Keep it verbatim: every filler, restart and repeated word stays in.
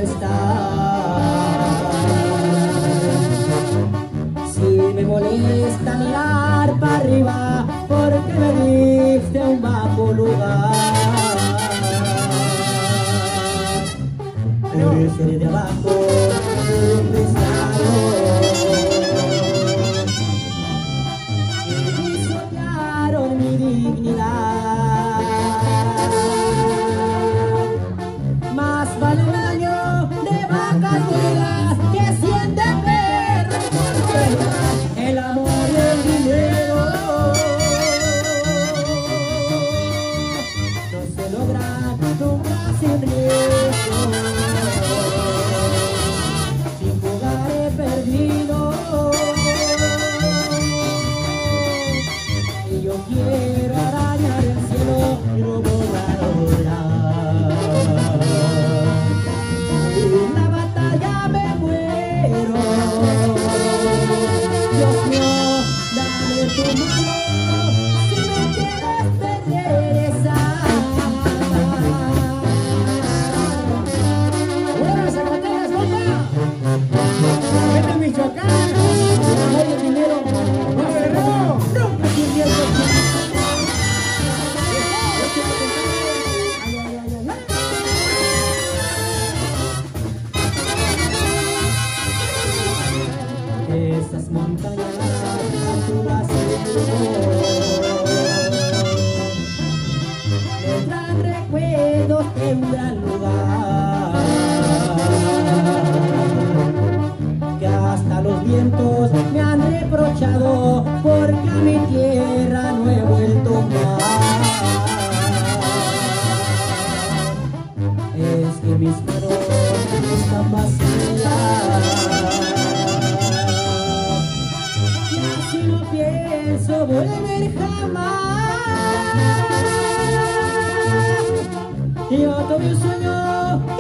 estar. Si me molesta mirar para arriba, porque me diste a un bajo lugar. Por ser de abajo, siempre y pisotearon mi dignidad. Más vale un año de vacas gordas que cien de perros, porque el amor y el dinero no se logran nunca sin riesgo. Sin jugar he perdido y yo quiero arañar el cielo y no volar a volar. En la batalla me muero. Dios mío, dame tu mano si me quieres regresar. ¡Buenas Zacatecas, compa! ¡Vete a Michoacán! ¡No hay dinero! ¡No, Guerrero! ¡Nunca te invierto! Esas montañas alturas tendrán recuerdos de un gran lugar que hasta los vientos me han reprochado porque a mi tierra no he vuelto más. Es que mis manos están vacías. Si no pienso volver jamás, yo tuve un sueño